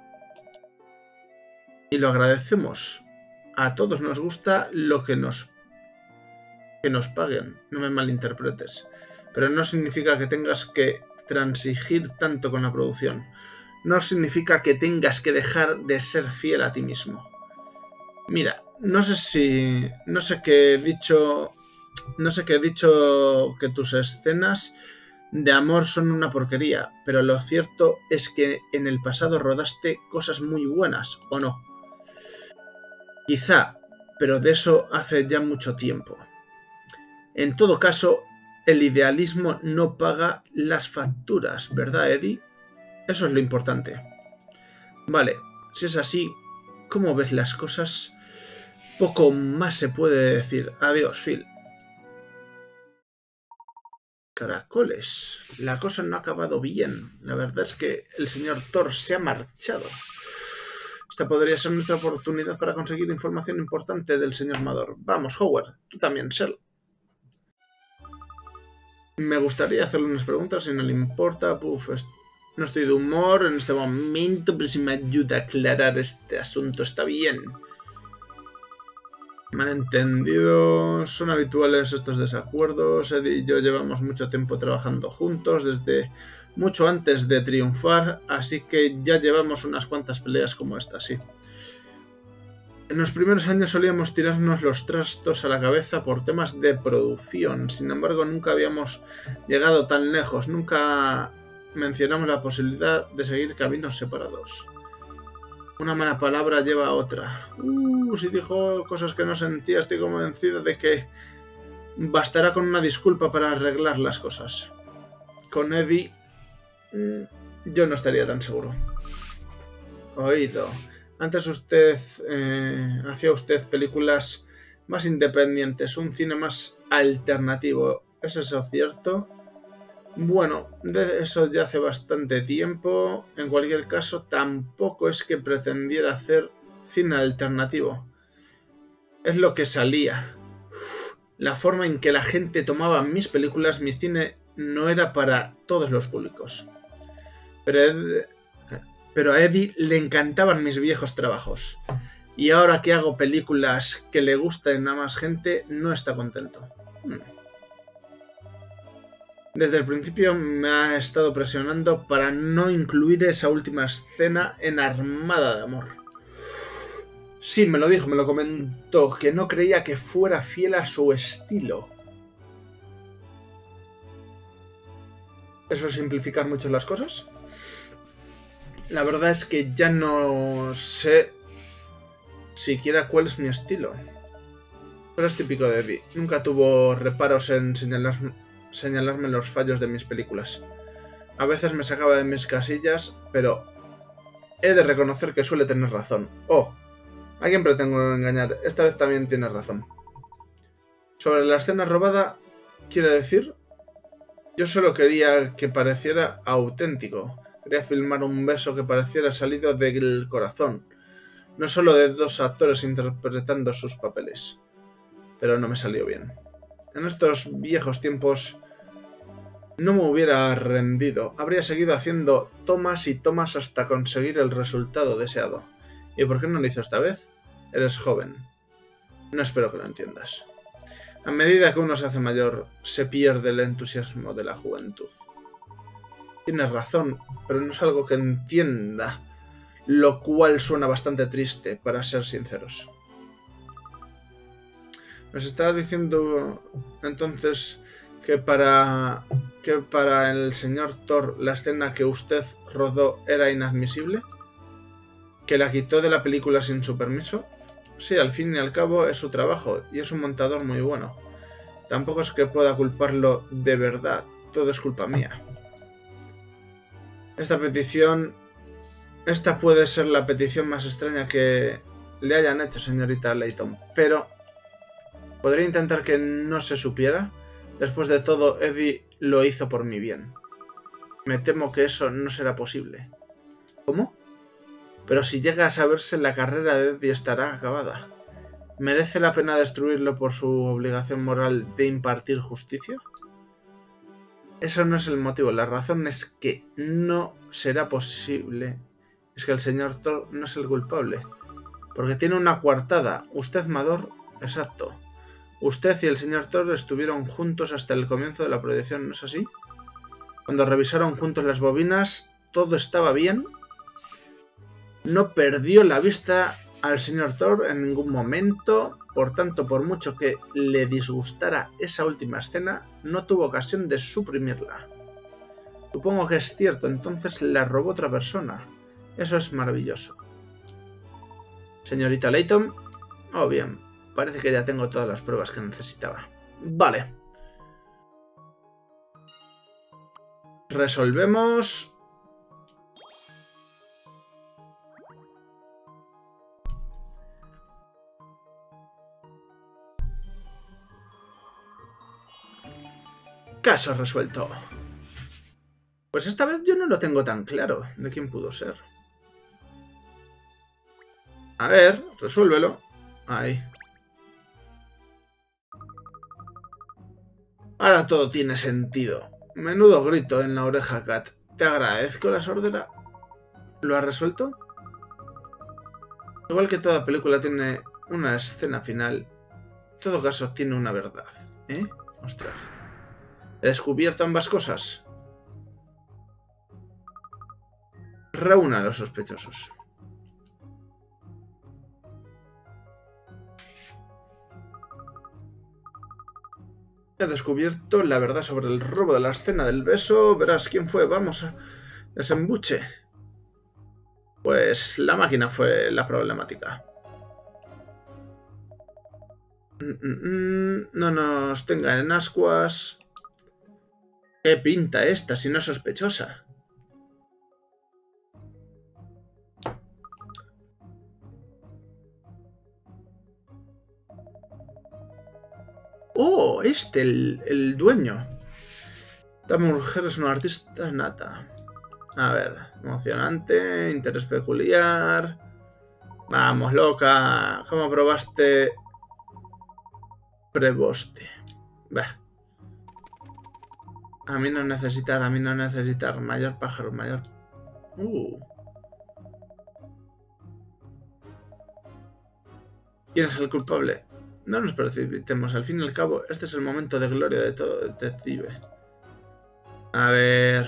Y lo agradecemos. A todos nos gusta lo que nos que nos paguen, no me malinterpretes. pero no significa que tengas que transigir tanto con la producción. No significa que tengas que dejar de ser fiel a ti mismo. Mira, no sé si... No sé qué he dicho... No sé qué he dicho que tus escenas de amor son una porquería, pero lo cierto es que en el pasado rodaste cosas muy buenas, ¿o no? Quizá, pero de eso hace ya mucho tiempo. En todo caso, el idealismo no paga las facturas, ¿verdad, Eddie? Eso es lo importante. Vale, si es así, ¿cómo ves las cosas? Poco más se puede decir. Adiós, Phil. Caracoles. La cosa no ha acabado bien. La verdad es que el señor Thor se ha marchado. Esta podría ser nuestra oportunidad para conseguir información importante del señor Mador. Vamos, Howard. Tú también, Shell. Me gustaría hacerle unas preguntas si no le importa. Puf, no estoy de humor en este momento, pero si me ayuda a aclarar este asunto está bien. Malentendidos, son habituales estos desacuerdos. Eddie y yo llevamos mucho tiempo trabajando juntos, desde mucho antes de triunfar, así que ya llevamos unas cuantas peleas como esta, sí. En los primeros años solíamos tirarnos los trastos a la cabeza por temas de producción, sin embargo nunca habíamos llegado tan lejos, nunca mencionamos la posibilidad de seguir caminos separados. Una mala palabra lleva a otra. Uh, si dijo cosas que no sentía, estoy convencido de que bastará con una disculpa para arreglar las cosas. Con Eddie, yo no estaría tan seguro. Oído. Antes usted eh, hacía usted películas más independientes, un cine más alternativo. ¿Es eso cierto? Bueno, de eso ya hace bastante tiempo. En cualquier caso, tampoco es que pretendiera hacer cine alternativo. Es lo que salía. La forma en que la gente tomaba mis películas, mi cine, no era para todos los públicos. Pero, Ed, pero a Eddie le encantaban mis viejos trabajos. Y ahora que hago películas que le gusten a más gente, no está contento. Hmm. Desde el principio me ha estado presionando para no incluir esa última escena en Armada de Amor. Sí, me lo dijo, me lo comentó, que no creía que fuera fiel a su estilo. ¿Eso es simplificar mucho las cosas? La verdad es que ya no sé siquiera cuál es mi estilo. Pero es típico de Eddie. Nunca tuvo reparos en señalar, señalarme los fallos de mis películas. A veces me sacaba de mis casillas, pero he de reconocer que suele tener razón. Oh, ¿a quién pretendo engañar? Esta vez también tiene razón. Sobre la escena robada, quiero decir, yo solo quería que pareciera auténtico. Quería filmar un beso que pareciera salido del corazón, no solo de dos actores interpretando sus papeles. Pero no me salió bien. En estos viejos tiempos no me hubiera rendido. Habría seguido haciendo tomas y tomas hasta conseguir el resultado deseado. ¿Y por qué no lo hizo esta vez? Eres joven. No espero que lo entiendas. A medida que uno se hace mayor, se pierde el entusiasmo de la juventud. Tienes razón, pero no es algo que entienda, lo cual suena bastante triste, para ser sinceros. Nos está diciendo entonces que para que para el señor Thor la escena que usted rodó era inadmisible, que la quitó de la película sin su permiso. Sí, al fin y al cabo es su trabajo y es un montador muy bueno. Tampoco es que pueda culparlo de verdad, todo es culpa mía. Esta petición, esta puede ser la petición más extraña que le hayan hecho, señorita Layton, pero ¿podría intentar que no se supiera? Después de todo, Eddie lo hizo por mi bien. Me temo que eso no será posible. ¿Cómo? Pero si llega a saberse, la carrera de Eddie estará acabada. ¿Merece la pena destruirlo por su obligación moral de impartir justicia? Eso no es el motivo. La razón es que no será posible. Es que el señor Thor no es el culpable. Porque tiene una coartada. Usted, Mador, exacto. Usted y el señor Thor estuvieron juntos hasta el comienzo de la proyección, ¿no es así? Cuando revisaron juntos las bobinas, todo estaba bien. No perdió la vista al señor Thor en ningún momento, por tanto, por mucho que le disgustara esa última escena, no tuvo ocasión de suprimirla. Supongo que es cierto, entonces la robó otra persona. Eso es maravilloso. Señorita Layton, oh bien, parece que ya tengo todas las pruebas que necesitaba. Vale. Resolvemos. Caso resuelto. Pues esta vez yo no lo tengo tan claro de quién pudo ser. A ver, resuélvelo. Ahí. Ahora todo tiene sentido. Menudo grito en la oreja, Kat. Te agradezco la sordera. ¿Lo has resuelto? Igual que toda película tiene una escena final, en todo caso tiene una verdad. ¿Eh? Ostras. ¿He descubierto ambas cosas? Reúna a los sospechosos. He descubierto la verdad sobre el robo de la escena del beso. Verás quién fue. Vamos a desembuche. Pues la máquina fue la problemática. No nos tengan en ascuas. ¿Qué pinta esta si no es sospechosa? ¡Oh! Este, el, el dueño. Esta mujer es una artista nata. A ver, emocionante, interés peculiar. Vamos, loca. ¿Cómo probaste? Preboste. Bah. A mí no necesitar, a mí no necesitar. Mayor pájaro, mayor... Uh. ¿Quién es el culpable? No nos precipitemos. Al fin y al cabo, este es el momento de gloria de todo detective. A ver...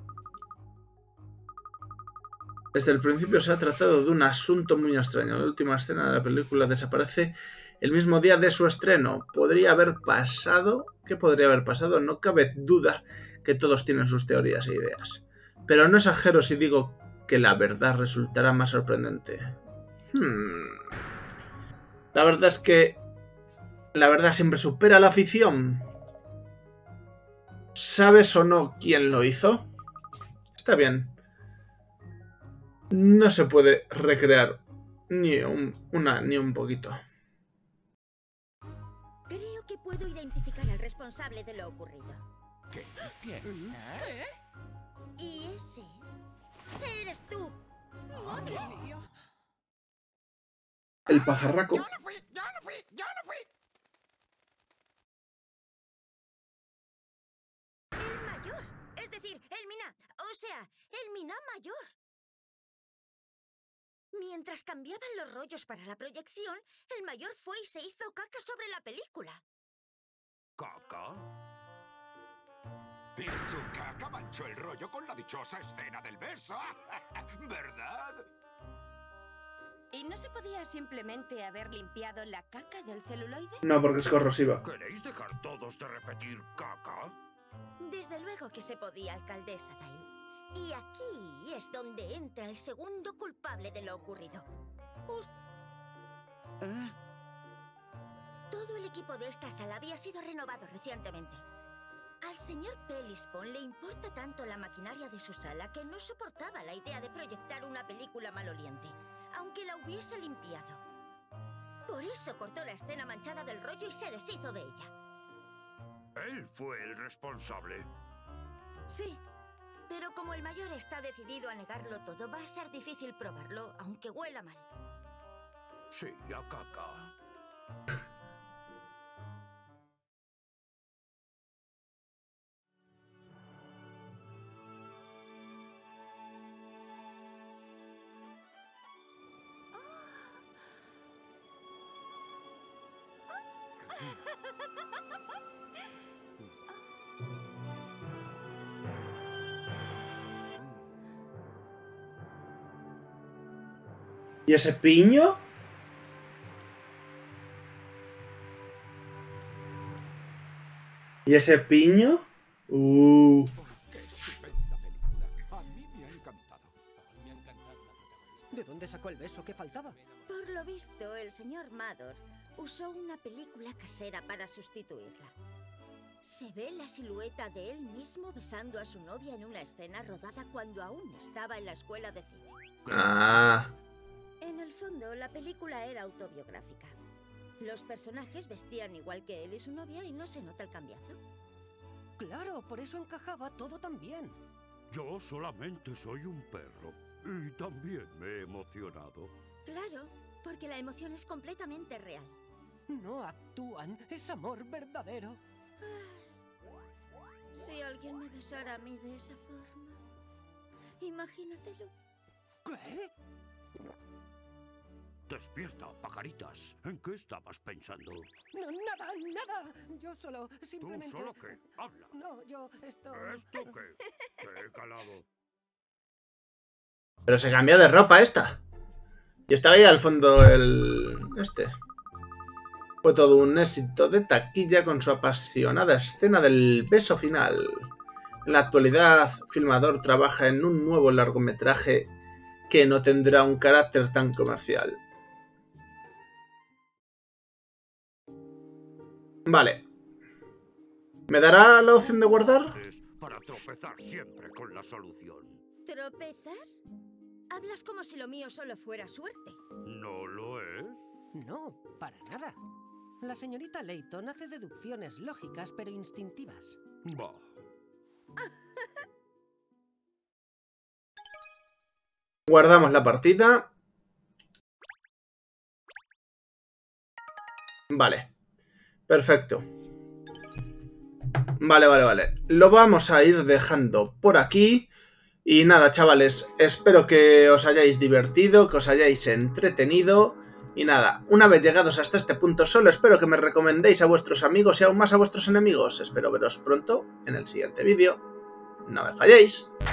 Desde el principio se ha tratado de un asunto muy extraño. La última escena de la película desaparece el mismo día de su estreno. ¿Podría haber pasado? ¿Qué podría haber pasado? No cabe duda que todos tienen sus teorías e ideas. Pero no exagero si digo que la verdad resultará más sorprendente. Hmm. La verdad es que la verdad siempre supera la ficción. ¿Sabes o no quién lo hizo? Está bien. No se puede recrear ni un, una, ni un poquito. Creo que puedo identificar al responsable de lo ocurrido. ¿Qué? ¿Quién? ¿Qué? Y ese... ¡Eres tú! ¡Madre mía! El pajarraco. Yo no fui, yo no fui, yo no fui. El mayor. Es decir, el Mina. O sea, el Mina mayor. Mientras cambiaban los rollos para la proyección, el mayor fue y se hizo caca sobre la película. ¿Caca? Y su caca manchó el rollo con la dichosa escena del beso. ¿Verdad? ¿Y no se podía simplemente haber limpiado la caca del celuloide? No, porque es corrosiva. ¿Queréis dejar todos de repetir caca? Desde luego que se podía, alcaldesa Dale. Y aquí es donde entra el segundo culpable de lo ocurrido. Us- ¿Eh? Todo el equipo de esta sala había sido renovado recientemente. Al señor Pellispon le importa tanto la maquinaria de su sala que no soportaba la idea de proyectar una película maloliente, aunque la hubiese limpiado. Por eso cortó la escena manchada del rollo y se deshizo de ella. Él fue el responsable. Sí, pero como el mayor está decidido a negarlo todo, va a ser difícil probarlo, aunque huela mal. Sí, a caca. ¿Y ese piño? ¿Y ese piño? Uh. ¡Qué estupenda película! A mí me ha encantado. Me ha encantado la protagonista. ¿De dónde sacó el beso que faltaba? Por lo visto, el señor Mador usó una película casera para sustituirla. Se ve la silueta de él mismo besando a su novia en una escena rodada cuando aún estaba en la escuela de cine. Ah. En el fondo, la película era autobiográfica. Los personajes vestían igual que él y su novia y no se nota el cambiazo. Claro, por eso encajaba todo tan bien. Yo solamente soy un perro y también me he emocionado. Claro, porque la emoción es completamente real. No actúan, es amor verdadero. Si alguien me besara a mí de esa forma, imagínatelo. ¿Qué? Despierta, pajaritas. ¿En qué estabas pensando? No, nada, nada. Yo solo, simplemente... ¿Tú solo qué? Habla. No, yo esto... ¿Esto qué? Te he calado. Pero se cambió de ropa esta. Y estaba ahí al fondo el... este. Fue todo un éxito de taquilla con su apasionada escena del beso final. En la actualidad, Filmador trabaja en un nuevo largometraje que no tendrá un carácter tan comercial. Vale. ¿Me dará la opción de guardar? Es para tropezar siempre con la solución. ¿Tropezar? Hablas como si lo mío solo fuera suerte. ¿No lo es? No, para nada. La señorita Layton hace deducciones lógicas pero instintivas. Bah. Guardamos la partida. Vale. Perfecto. Vale, vale, vale. Lo vamos a ir dejando por aquí. Y nada, chavales. Espero que os hayáis divertido, que os hayáis entretenido. Y nada, una vez llegados hasta este punto, solo espero que me recomendéis a vuestros amigos y aún más a vuestros enemigos. Espero veros pronto en el siguiente vídeo. No me falléis.